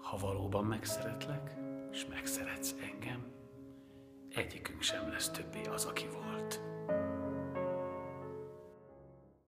Ha valóban megszeretlek, és megszeretsz engem, egyikünk sem lesz többé az, aki volt.